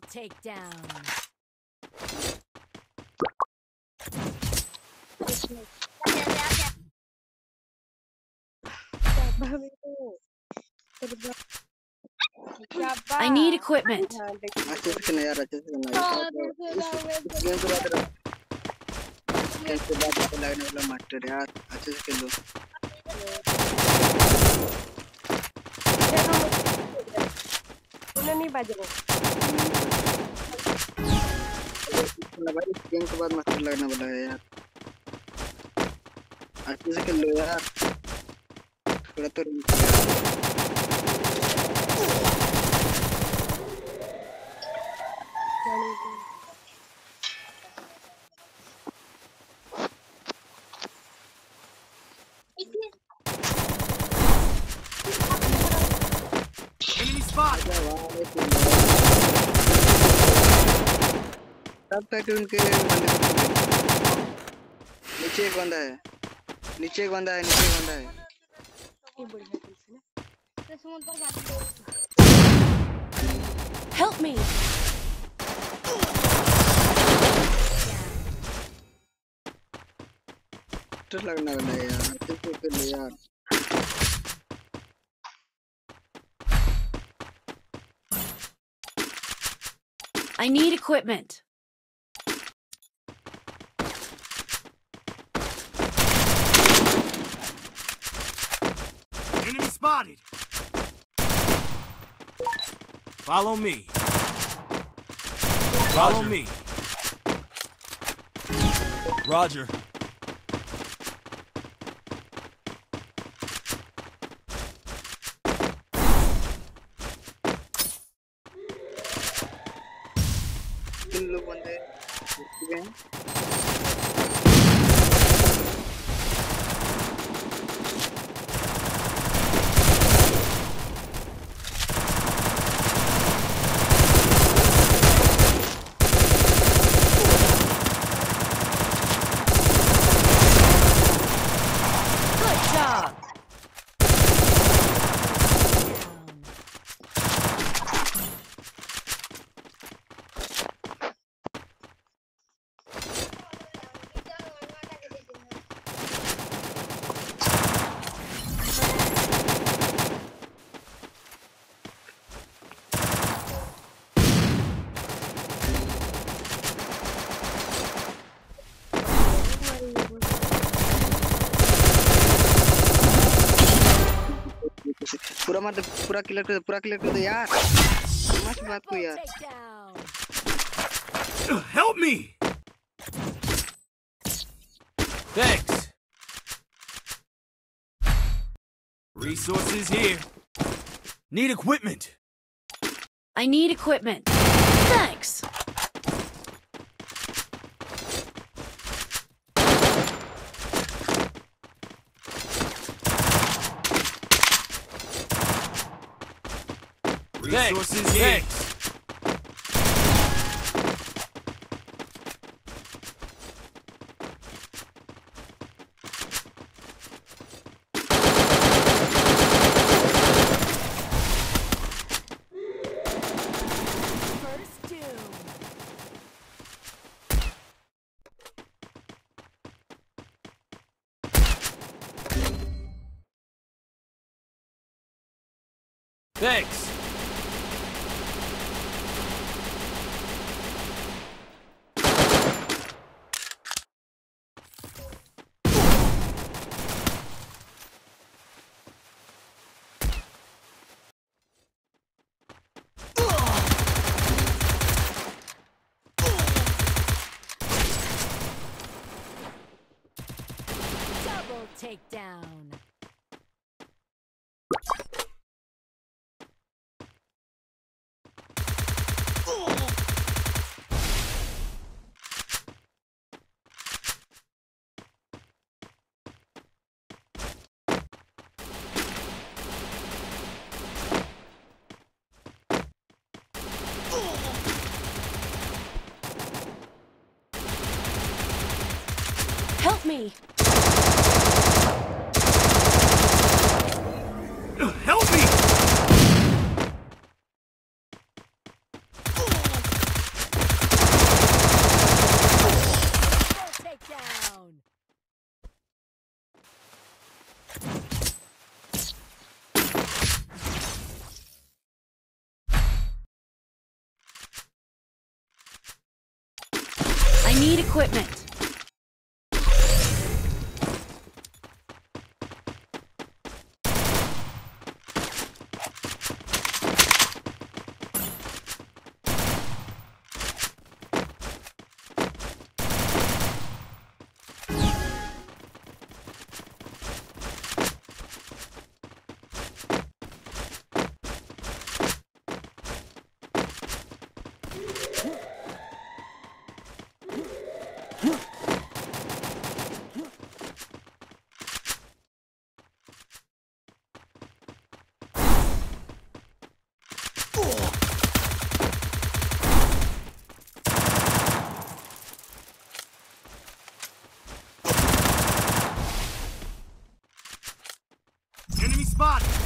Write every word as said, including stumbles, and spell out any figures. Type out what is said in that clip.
takedown. I need equipment. अच्छे से खेलना यार, अच्छे से खेलना यार। गेम के बाद गेम के बाद तो लगने वाला मास्टर यार, अच्छे से खेलो। नहीं बज रहे भाई, गेम के बाद मास्टर लगने वाला है यार, अच्छे से खेलो यार। थोड़ा तो Enemy spot. सब तक उनके नीचे एक बंदा है, नीचे एक बंदा है, नीचे एक बंदा है। Help me. तो लगना वाला है यार, अच्छे से खेलो यार। I need equipment. Enemy spotted. Follow me. Follow Roger. me. Roger. तीन लोग बंदे हैं। Good job. पूरा मत पूरा क्लियर कर दे, पूरा क्लियर कर दे यार, मत बात को यार। Takedown. Help me. Thanks. Resources here. Need equipment. I need equipment. Thanks. Resources here. First doom. Thanks. Double takedown. Help me. Help me. need equipment. Enemy spotted!